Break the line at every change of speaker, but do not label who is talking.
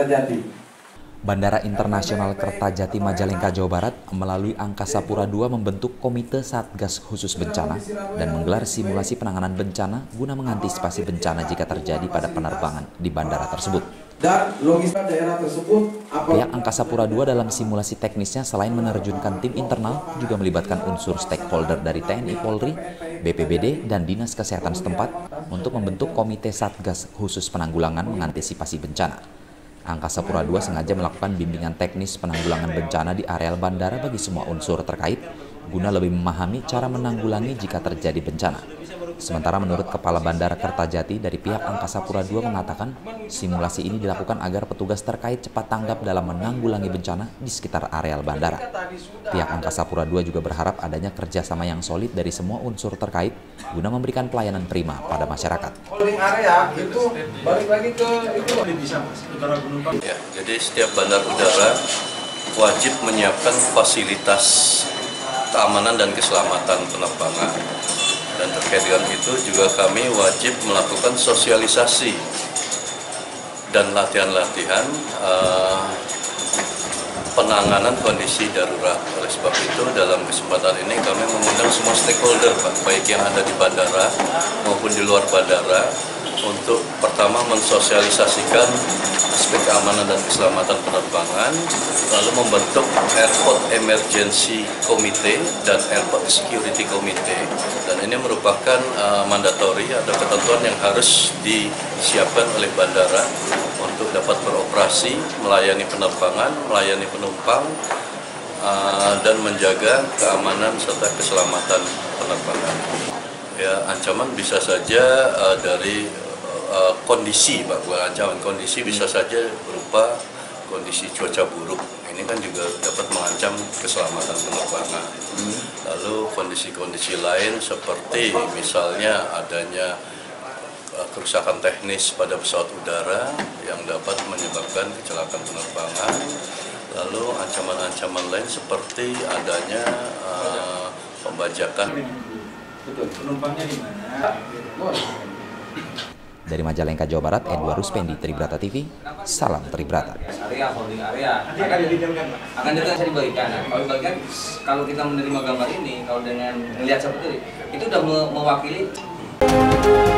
Kertajati.
Bandara Internasional Kertajati Majalengka, Jawa Barat melalui Angkasa Pura II membentuk Komite Satgas Khusus Bencana dan menggelar simulasi penanganan bencana guna mengantisipasi bencana jika terjadi pada penerbangan di bandara tersebut. Pihak Angkasa Pura II dalam simulasi teknisnya selain menerjunkan tim internal juga melibatkan unsur stakeholder dari TNI Polri, BPBD, dan Dinas Kesehatan setempat untuk membentuk Komite Satgas Khusus Penanggulangan mengantisipasi bencana. Angkasa Pura II sengaja melakukan bimbingan teknis penanggulangan bencana di areal bandara bagi semua unsur terkait guna lebih memahami cara menanggulangi jika terjadi bencana. Sementara menurut Kepala Bandara Kertajati dari pihak Angkasa Pura II mengatakan simulasi ini dilakukan agar petugas terkait cepat tanggap dalam menanggulangi bencana di sekitar areal bandara. Pihak Angkasa Pura II juga berharap adanya kerjasama yang solid dari semua unsur terkait guna memberikan pelayanan prima pada masyarakat.
Ya, jadi setiap bandar udara wajib menyiapkan fasilitas keamanan dan keselamatan penerbangan. Dan terkait dengan itu juga kami wajib melakukan sosialisasi dan latihan-latihan penanganan kondisi darurat. Oleh sebab itu dalam kesempatan ini kami mengundang semua stakeholder, Pak, baik yang ada di bandara maupun di luar bandara, untuk pertama mensosialisasikan aspek keamanan dan keselamatan penerbangan, lalu membentuk Airport Emergency Committee dan Airport Security Committee, dan ini merupakan mandatori atau ketentuan yang harus disiapkan oleh bandara untuk dapat beroperasi, melayani penerbangan, melayani penumpang, dan menjaga keamanan serta keselamatan penerbangan. Ya, ancaman bisa saja dari kondisi, Pak, bukan ancaman, kondisi bisa saja berupa kondisi cuaca buruk. Ini kan juga dapat mengancam keselamatan penerbangan. Lalu kondisi-kondisi lain seperti misalnya adanya kerusakan teknis pada pesawat udara yang dapat menyebabkan kecelakaan penerbangan. Lalu ancaman-ancaman lain seperti adanya pembajakan.
Penumpangnya di mana?
Dari Majalengka, Jawa Barat, Edward Ruspendi, Tribrata TV, salam Tribrata.
Area, holding area, akan bisa dibagikan. Kalau dibagikan, kalau kita menerima gambar ini, kalau dengan melihat seperti itu udah mewakili.